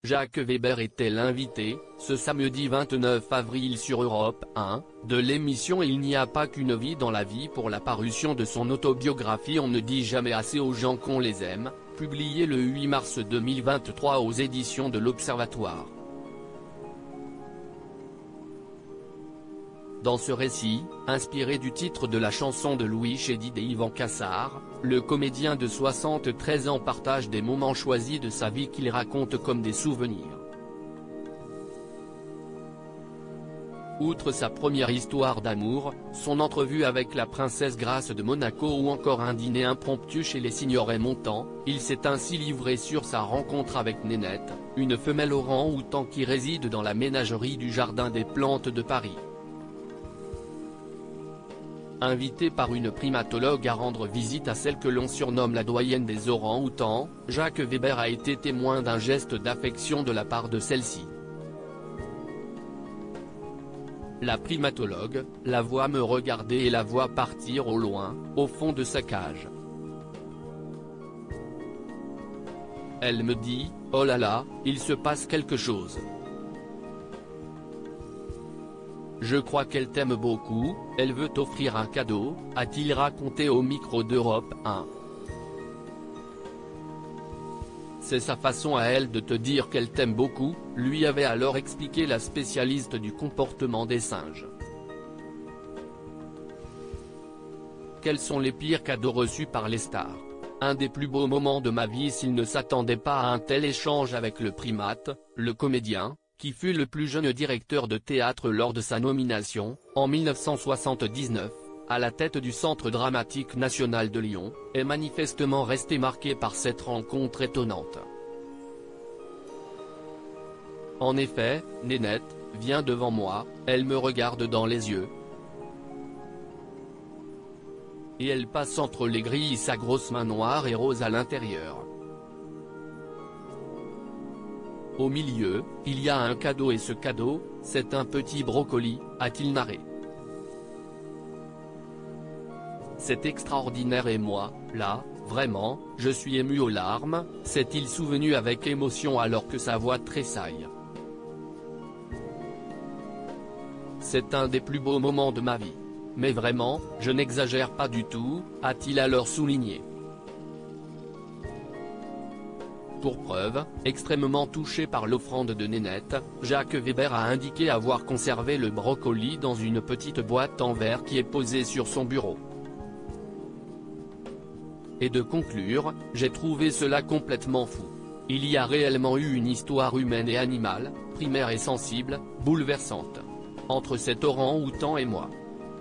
Jacques Weber était l'invité, ce samedi 29 avril sur Europe 1, de l'émission Il n'y a pas qu'une vie dans la vie pour la parution de son autobiographie On ne dit jamais assez aux gens qu'on les aime, publiée le 8 mars 2023 aux éditions de l'Observatoire. Dans ce récit, inspiré du titre de la chanson de Louis Chédid et Yvan Cassar, le comédien de 73 ans partage des moments choisis de sa vie qu'il raconte comme des souvenirs. Outre sa première histoire d'amour, son entrevue avec la princesse Grace de Monaco ou encore un dîner impromptu chez les Signorets Montand, il s'est ainsi livré sur sa rencontre avec Nénette, une femelle orang-outan qui réside dans la ménagerie du Jardin des Plantes de Paris. Invité par une primatologue à rendre visite à celle que l'on surnomme la doyenne des orang-outans, Jacques Weber a été témoin d'un geste d'affection de la part de celle-ci. La primatologue la voit me regarder et la voit partir au loin, au fond de sa cage. Elle me dit « Oh là là, il se passe quelque chose. Je crois qu'elle t'aime beaucoup, elle veut t'offrir un cadeau », a-t-il raconté au micro d'Europe 1. C'est sa façon à elle de te dire qu'elle t'aime beaucoup, lui avait alors expliqué la spécialiste du comportement des singes. Quels sont les pires cadeaux reçus par les stars? Un des plus beaux moments de ma vie s'il ne s'attendait pas à un tel échange avec le primate, le comédien, qui fut le plus jeune directeur de théâtre lors de sa nomination, en 1979, à la tête du Centre dramatique national de Lyon, est manifestement resté marqué par cette rencontre étonnante. En effet, Nénette vient devant moi, elle me regarde dans les yeux. Et elle passe entre les grilles sa grosse main noire et rose à l'intérieur. Au milieu, il y a un cadeau et ce cadeau, c'est un petit brocoli, a-t-il narré. C'est extraordinaire et moi, là, vraiment, je suis ému aux larmes, s'est-il souvenu avec émotion alors que sa voix tressaille. C'est un des plus beaux moments de ma vie. Mais vraiment, je n'exagère pas du tout, a-t-il alors souligné. Pour preuve, extrêmement touché par l'offrande de Nénette, Jacques Weber a indiqué avoir conservé le brocoli dans une petite boîte en verre qui est posée sur son bureau. Et de conclure, j'ai trouvé cela complètement fou. Il y a réellement eu une histoire humaine et animale, primaire et sensible, bouleversante. Entre cet orang-outan et moi.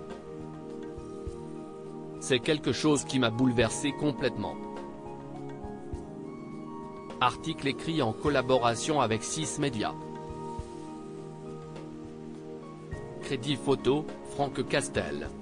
C'est quelque chose qui m'a bouleversé complètement. Article écrit en collaboration avec 6 médias. Crédit photo, Franck Castel.